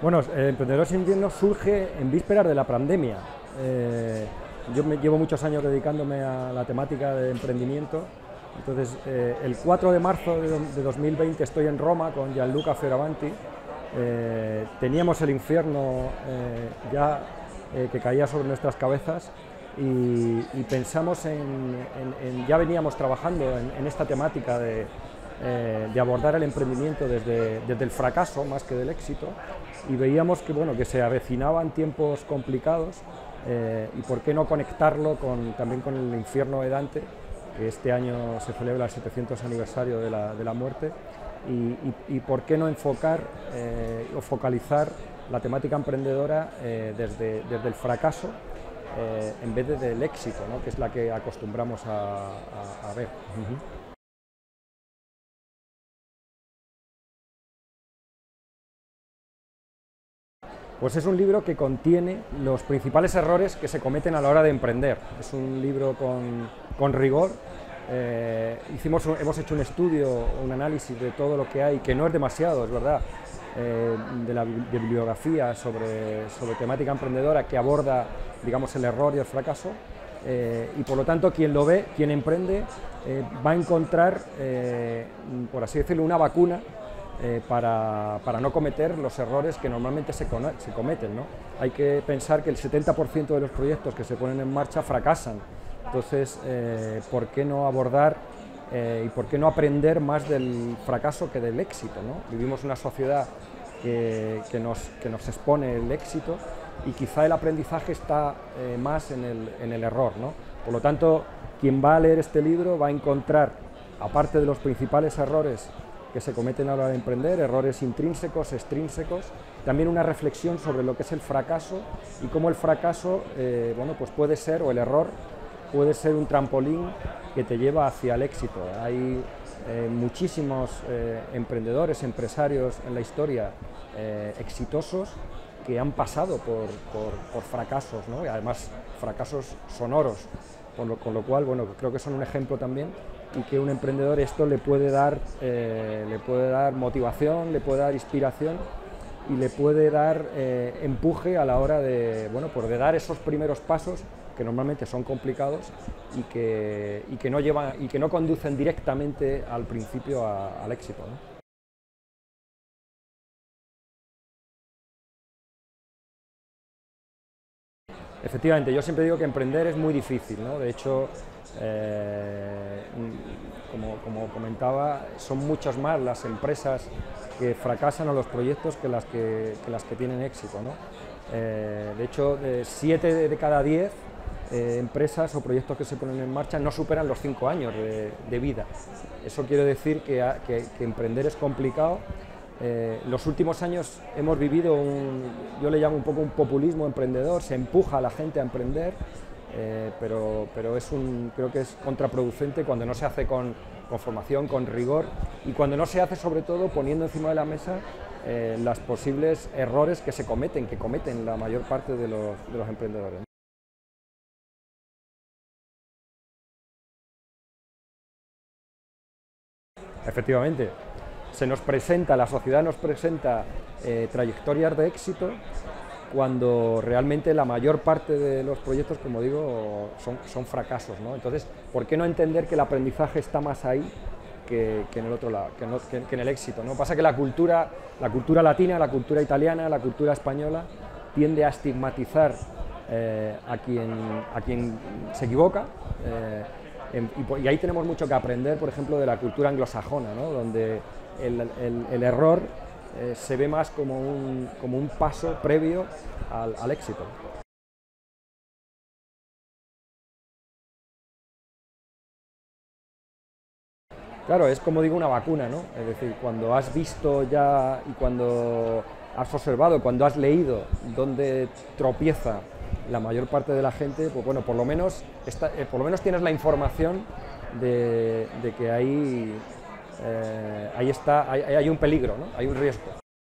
Bueno, Emprendedores sin Invierno surge en vísperas de la pandemia. Yo llevo muchos años dedicándome a la temática de emprendimiento. Entonces, el 4 de marzo de 2020 estoy en Roma con Gianluca Fioravanti. Teníamos el infierno que caía sobre nuestras cabezas y pensamos ya veníamos trabajando en esta temática de abordar el emprendimiento desde el fracaso más que del éxito, y veíamos que se avecinaban tiempos complicados, y por qué no conectarlo también con el infierno de Dante, que este año se celebra el 700 aniversario de la muerte, y por qué no enfocar o focalizar la temática emprendedora desde el fracaso en vez del éxito, ¿no?, que es la que acostumbramos a ver. Pues es un libro que contiene los principales errores que se cometen a la hora de emprender. Es un libro con rigor. Hemos hecho un estudio, un análisis de todo lo que hay, que no es demasiado, es verdad, de bibliografía sobre temática emprendedora que aborda, digamos, el error y el fracaso. Y por lo tanto, quien lo ve, quien emprende, va a encontrar, por así decirlo, una vacuna para no cometer los errores que normalmente se cometen, ¿no? Hay que pensar que el 70% de los proyectos que se ponen en marcha fracasan. Entonces, ¿por qué no abordar y por qué no aprender más del fracaso que del éxito, ¿no? Vivimos una sociedad que nos expone el éxito, y quizá el aprendizaje está más en el error, ¿no? Por lo tanto, quien va a leer este libro va a encontrar, aparte de los principales errores que se cometen a la hora de emprender, errores intrínsecos, extrínsecos, también una reflexión sobre lo que es el fracaso y cómo el fracaso, pues puede ser, o el error puede ser, un trampolín que te lleva hacia el éxito. Hay muchísimos emprendedores, empresarios en la historia exitosos que han pasado por fracasos, ¿no? Y además fracasos sonoros, con lo cual, creo que son un ejemplo también, y que un emprendedor esto le puede dar motivación, le puede dar inspiración y le puede dar empuje a la hora de dar esos primeros pasos que normalmente son complicados y que no conducen directamente al principio al éxito, ¿no? Efectivamente, yo siempre digo que emprender es muy difícil, ¿no? De hecho, como comentaba, son muchas más las empresas que fracasan, o los proyectos, que las que tienen éxito, ¿no? De hecho, 7 de cada 10 empresas o proyectos que se ponen en marcha no superan los 5 años de vida. Eso quiere decir que emprender es complicado. Los últimos años hemos vivido yo le llamo un poco un populismo emprendedor. Se empuja a la gente a emprender, pero creo que es contraproducente cuando no se hace con formación, con rigor, y cuando no se hace, sobre todo, poniendo encima de la mesa los posibles errores que cometen la mayor parte de los emprendedores. Efectivamente. La sociedad nos presenta trayectorias de éxito, cuando realmente la mayor parte de los proyectos, como digo, son fracasos, ¿no? Entonces, ¿por qué no entender que el aprendizaje está más ahí que en el otro lado, que en el éxito, ¿no? Pasa que la cultura latina, la cultura italiana, la cultura española tiende a estigmatizar a quien se equivoca. Y ahí tenemos mucho que aprender, por ejemplo, de la cultura anglosajona, ¿no?, donde el error se ve más como un paso previo al éxito. Claro, es, como digo, una vacuna, ¿no? Es decir, cuando has visto ya y cuando has observado, cuando has leído dónde tropieza la mayor parte de la gente, pues por lo menos tienes la información de que hay un peligro, ¿no? Hay un riesgo.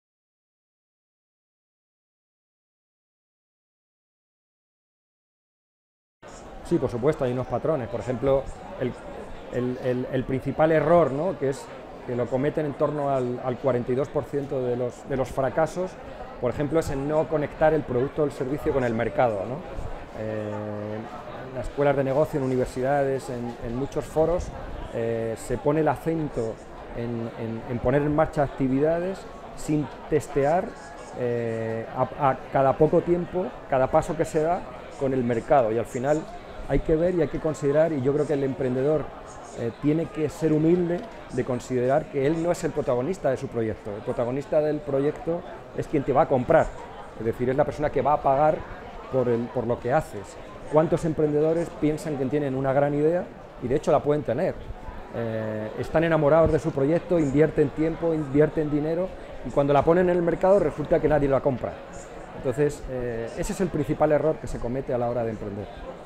Sí, por supuesto, hay unos patrones. Por ejemplo, el principal error, ¿no?, que lo cometen en torno al 42% de los fracasos, por ejemplo, es en no conectar el producto o el servicio con el mercado, ¿no? En las escuelas de negocio, en universidades, en muchos foros, se pone el acento en poner en marcha actividades sin testear a cada poco tiempo, cada paso que se da con el mercado, y al final hay que ver y hay que considerar, y yo creo que el emprendedor tiene que ser humilde de considerar que él no es el protagonista de su proyecto. El protagonista del proyecto es quien te va a comprar, es decir, es la persona que va a pagar por lo que haces. ¿Cuántos emprendedores piensan que tienen una gran idea y de hecho la pueden tener? Están enamorados de su proyecto, invierten tiempo, invierten dinero, y cuando la ponen en el mercado resulta que nadie la compra. Entonces, ese es el principal error que se comete a la hora de emprender.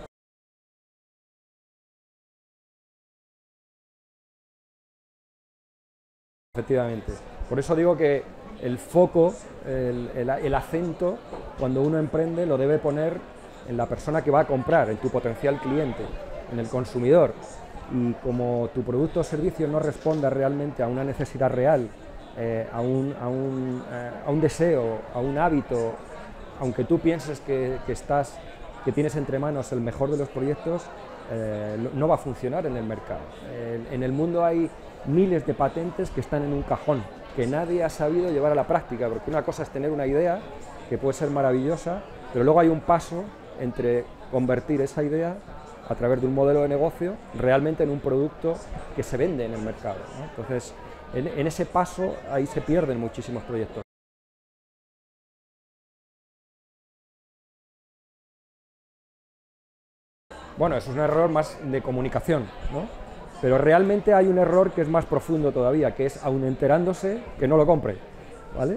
Efectivamente. Por eso digo que el foco, el acento, cuando uno emprende, lo debe poner en la persona que va a comprar, en tu potencial cliente, en el consumidor. Y como tu producto o servicio no responda realmente a una necesidad real, a un deseo, a un hábito, aunque tú pienses que tienes entre manos el mejor de los proyectos, no va a funcionar en el mercado. En el mundo hay miles de patentes que están en un cajón, que nadie ha sabido llevar a la práctica, porque una cosa es tener una idea, que puede ser maravillosa, pero luego hay un paso entre convertir esa idea a través de un modelo de negocio realmente en un producto que se vende en el mercado, ¿no? Entonces, en ese paso ahí se pierden muchísimos proyectos. Bueno, eso es un error más de comunicación, ¿no? Pero realmente hay un error que es más profundo todavía, que es, aun enterándose, que no lo compre, ¿vale?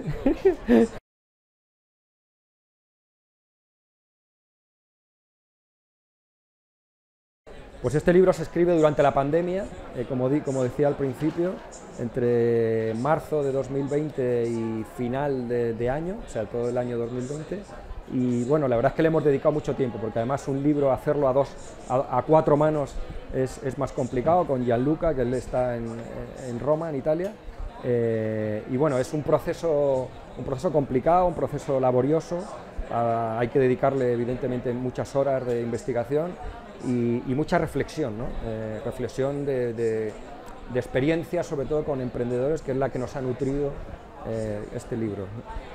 Pues este libro se escribe durante la pandemia, como decía al principio, entre marzo de 2020 y final de año, o sea, todo el año 2020. Y bueno, la verdad es que le hemos dedicado mucho tiempo, porque además un libro, hacerlo a cuatro manos es más complicado, con Gianluca, que él está en Roma, en Italia. Y bueno, es un proceso complicado, un proceso laborioso. Hay que dedicarle evidentemente muchas horas de investigación y mucha reflexión, ¿no? Reflexión de experiencia, sobre todo con emprendedores, que es la que nos ha nutrido este libro.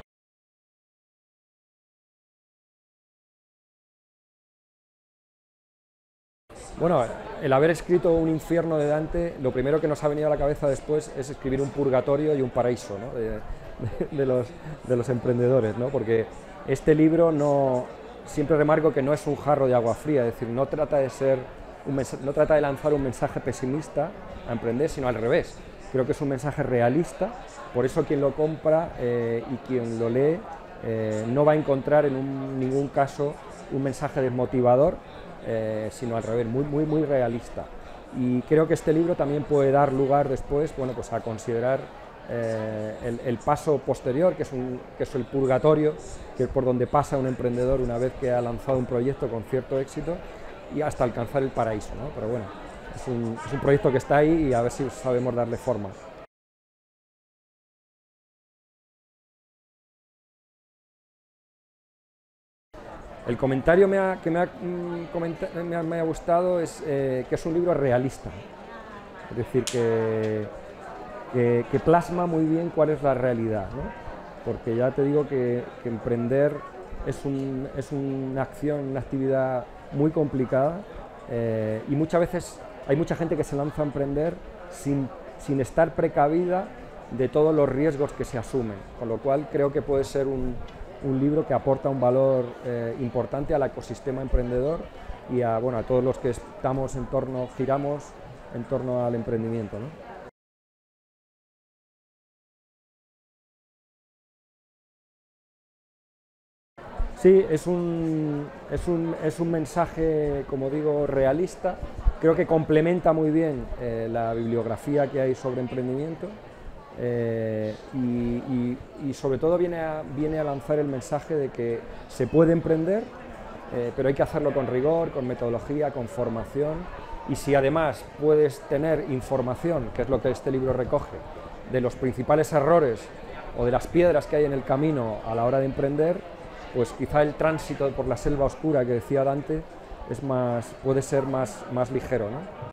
Bueno, el haber escrito un infierno de Dante, lo primero que nos ha venido a la cabeza después es escribir un purgatorio y un paraíso, ¿no? de los emprendedores, ¿no? Porque este libro siempre remarco que no es un jarro de agua fría, es decir, no trata de lanzar un mensaje pesimista a emprender, sino al revés. Creo que es un mensaje realista, por eso quien lo compra y quien lo lee no va a encontrar en ningún caso un mensaje desmotivador, sino al revés, muy realista. Y creo que este libro también puede dar lugar después, bueno, pues a considerar el paso posterior, que es el purgatorio, que es por donde pasa un emprendedor una vez que ha lanzado un proyecto con cierto éxito, y hasta alcanzar el paraíso, ¿no? Pero bueno, es un proyecto que está ahí y a ver si sabemos darle forma. El comentario que me ha gustado es que es un libro realista, es decir, que plasma muy bien cuál es la realidad, ¿no? Porque ya te digo que emprender es una acción, una actividad muy complicada, y muchas veces hay mucha gente que se lanza a emprender sin estar precavida de todos los riesgos que se asumen, con lo cual creo que puede ser un libro que aporta un valor importante al ecosistema emprendedor y a todos los que giramos en torno al emprendimiento, ¿no? Sí, es un mensaje, como digo, realista. Creo que complementa muy bien la bibliografía que hay sobre emprendimiento, y sobre todo viene a lanzar el mensaje de que se puede emprender, pero hay que hacerlo con rigor, con metodología, con formación, y si además puedes tener información, que es lo que este libro recoge, de los principales errores o de las piedras que hay en el camino a la hora de emprender, pues quizá el tránsito por la selva oscura que decía Dante puede ser más ligero, ¿no?